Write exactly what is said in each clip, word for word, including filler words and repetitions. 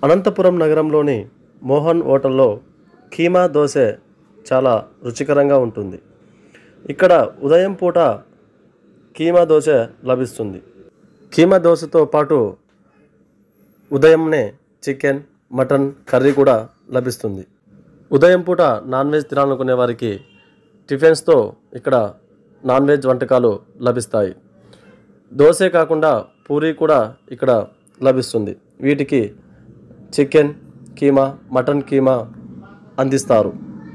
అనంతపురం నగరంలోని మోహన్ హోటల్లో కీమా దోశ చాలా రుచికరంగా ఉంటుంది. ఇక్కడ ఉదయం పూట కీమా దోశ లభిస్తుంది. కీమా దోశతో పాటు ఉదయంనే చికెన్, మటన్ కర్రీ కూడా లభిస్తుంది. ఉదయం పూట నాన్ వెజ్ తినాలనుకునే వారికి టిఫిన్స్తో ఇక్కడ నాన్ వెజ్ వంటకాలు లభిస్తాయి. దోశే కాకుండా పూరీ కూడా ఇక్కడ లభిస్తుంది. వీటికి చికెన్ కీమా, మటన్ కీమా అందిస్తారు.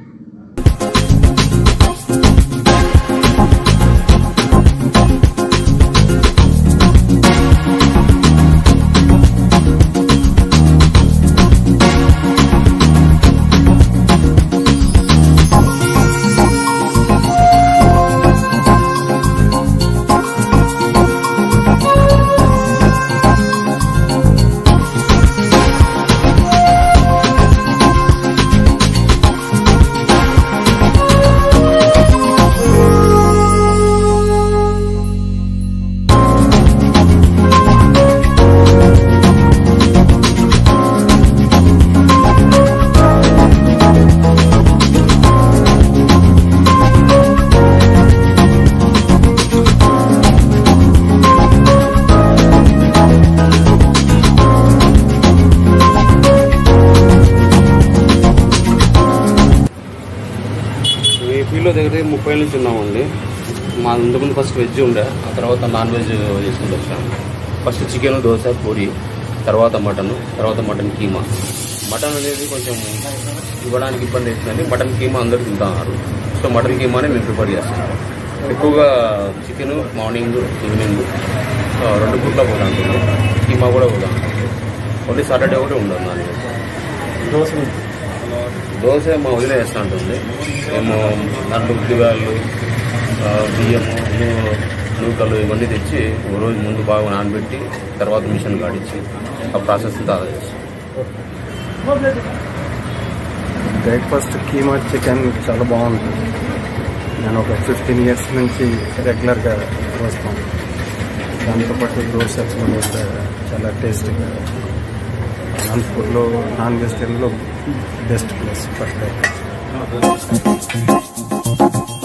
ఏపీలో దగ్గర ముప్పై నుంచి ఉన్నామండి. మా ఇంతకుముందు ఫస్ట్ వెజ్ ఉండే, ఆ తర్వాత నాన్ వెజ్ చేసుకుంటూ వచ్చాము. ఫస్ట్ చికెన్, దోశ, పూరి, తర్వాత మటన్, తర్వాత మటన్ కీమా. మటన్ అనేది కొంచెం ఇవ్వడానికి ఇబ్బంది అవుతుందండి. మటన్ కీమా అందరూ తింటున్నారు. సో మటన్ కీమానే మేము ప్రిపేర్ చేస్తాం. ఎక్కువగా చికెన్ మార్నింగ్, ఈవినింగ్ రెండు పూట్ల పోదాం. కీమా కూడా పోదాం. ఓన్లీ సాటర్డే కూడా ఉండదు నాన్ వెజ్. దోశ దోశ మా వదిలే వేస్తూ ఉంటుంది. మేము దాంట్లో ఉద్దిగాళ్ళు, బియ్యము, నూకలు ఇవన్నీ తెచ్చి ఒక రోజు ముందు బాగా నానబెట్టి తర్వాత మిషన్ కాడిచ్చి ఆ ప్రాసెస్ తాదా చేస్తాం. బ్రేక్ఫాస్ట్ కీమా చికెన్ చాలా బాగుంటుంది. నేను ఒక ఫిఫ్టీన్ ఇయర్స్ నుంచి రెగ్యులర్గా వస్తాను. దాంతోపాటు దోశ కూడా చాలా టేస్టీగా. అనంతపూర్లో నాన్ వెజిటేరియన్లో బెస్ట్ ప్లేస్ ఫర్ బ్రేక్ఫాస్ట్.